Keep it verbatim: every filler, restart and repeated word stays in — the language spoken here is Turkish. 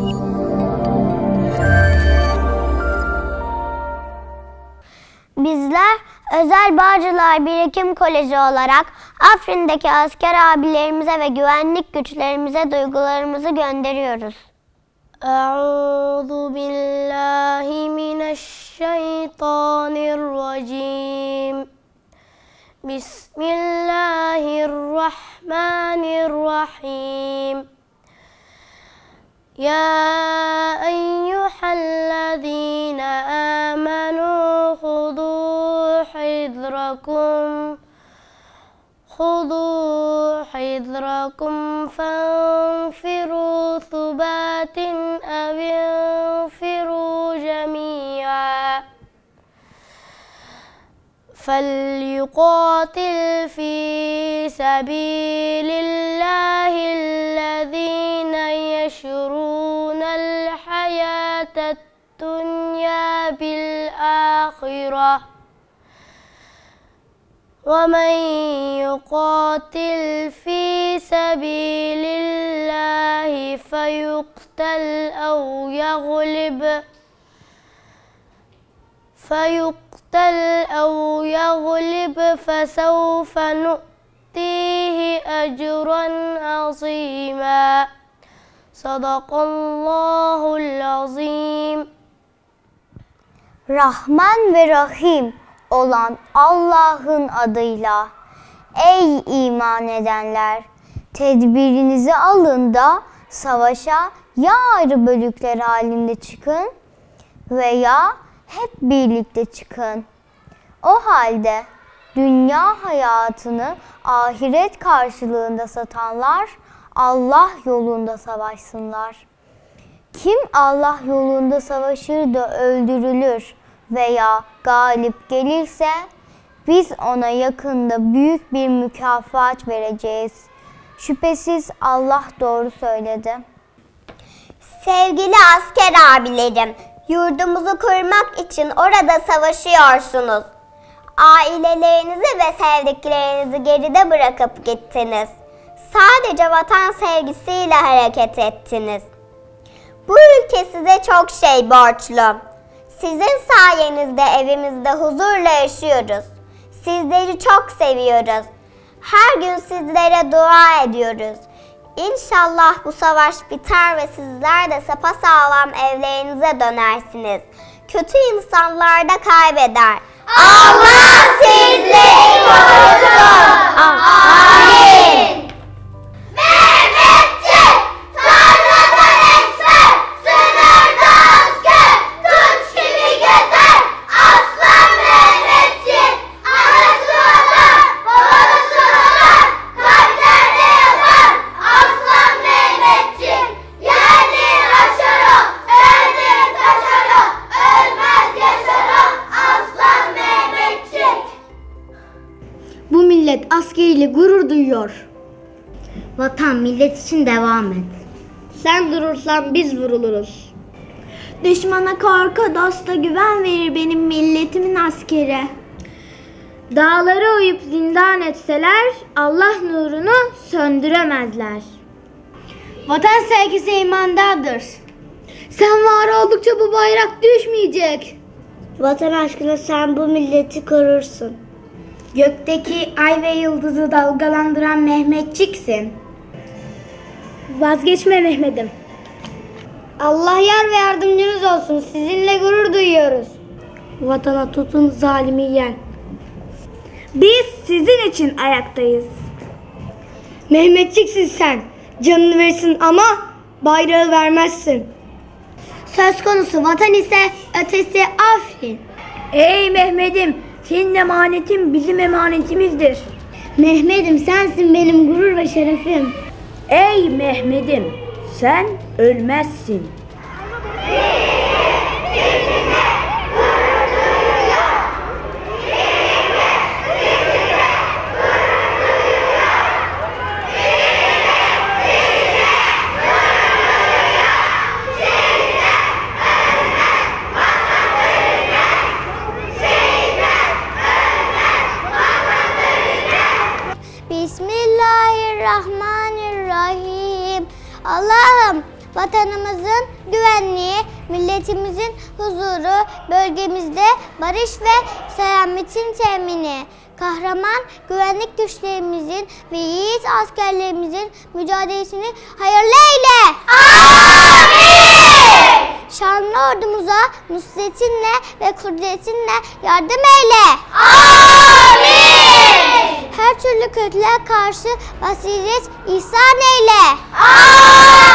Bizler Özel Bağcılar Birikim Koleji olarak Afrin'deki asker abilerimize ve güvenlik güçlerimize duygularımızı gönderiyoruz. Euzu billahi mineşşeytanirracim. Bismillahirrahmanirrahim. Ya eyyühellezine amenu hudu hidrakum hudu hidrakum fanfiru thubatin ev infiru cemi'a فليقاتل في سبيل الله الذين يشرون الحياة الدنيا بالآخرة ومن يقاتل في سبيل الله فيقتل أو يغلب فيقتل أو يغلب فسوف نؤتيه أجرا عظيما صدق الله العظيم. Rahman ve Rahim olan Allah'ın adıyla. Ey iman edenler! Tedbirinizi alın da savaşa ya ayrı bölükler halinde çıkın veya hep birlikte çıkın. O halde dünya hayatını ahiret karşılığında satanlar Allah yolunda savaşsınlar. Kim Allah yolunda savaşır da öldürülür veya galip gelirse biz ona yakında büyük bir mükafat vereceğiz. Şüphesiz Allah doğru söyledi. Sevgili asker abilerim, yurdumuzu korumak için orada savaşıyorsunuz. Ailelerinizi ve sevdiklerinizi geride bırakıp gittiniz. Sadece vatan sevgisiyle hareket ettiniz. Bu ülke size çok şey borçlu. Sizin sayenizde evimizde huzurla yaşıyoruz. Sizleri çok seviyoruz. Her gün sizlere dua ediyoruz. İnşallah bu savaş biter ve sizler de sapasağlam evlerinize dönersiniz. Kötü insanlar da kaybeder. Allah sizleri korusun. Amin. Mehmetçik, tarlada ekser, sınırda asker, tunç gibi gezer. Aslan Mehmetçik, anası olan, babası olan, kalplerde yatan. Aslan Mehmetçik, yerdin aşar o, öldün taşar o, ölmez yaşar o. Aslan Mehmetçik. Bu millet askeriyle gurur duyuyor. Vatan millet için devam et. Sen durursan biz vuruluruz. Düşmana korku, dosta güven verir benim milletimin askeri. Dağları oyup zindan etseler Allah nurunu söndüremezler. Vatan sevgisi imandadır. Sen var oldukça bu bayrak düşmeyecek. Vatan aşkına sen bu milleti korursun. Gökteki ay ve yıldızı dalgalandıran Mehmetçiksin. Vazgeçme Mehmet'im. Allah yar ve yardımcınız olsun. Sizinle gurur duyuyoruz. Vatana tutun, zalimi yen. Biz sizin için ayaktayız. Mehmetçiksin sen. Canını verirsin ama bayrağı vermezsin. Söz konusu vatan ise ötesi Afrin. Ey Mehmet'im, senin emanetin bizim emanetimizdir. Mehmet'im sensin benim gurur ve şerefim. Ey Mehmet'im, sen ölmezsin. Bismillahirrahmanirrahim. Allah'ım vatanımızın güvenliği, milletimizin huzuru, bölgemizde barış ve selametin temini, kahraman güvenlik güçlerimizin ve yiğit askerlerimizin mücadelesini hayırlı eyle. Amin. Şanlı ordumuza nusretinle ve kudretinle yardım eyle. Amin. Her türlü kötülüğe karşı basiret ihsan eyle. Amin.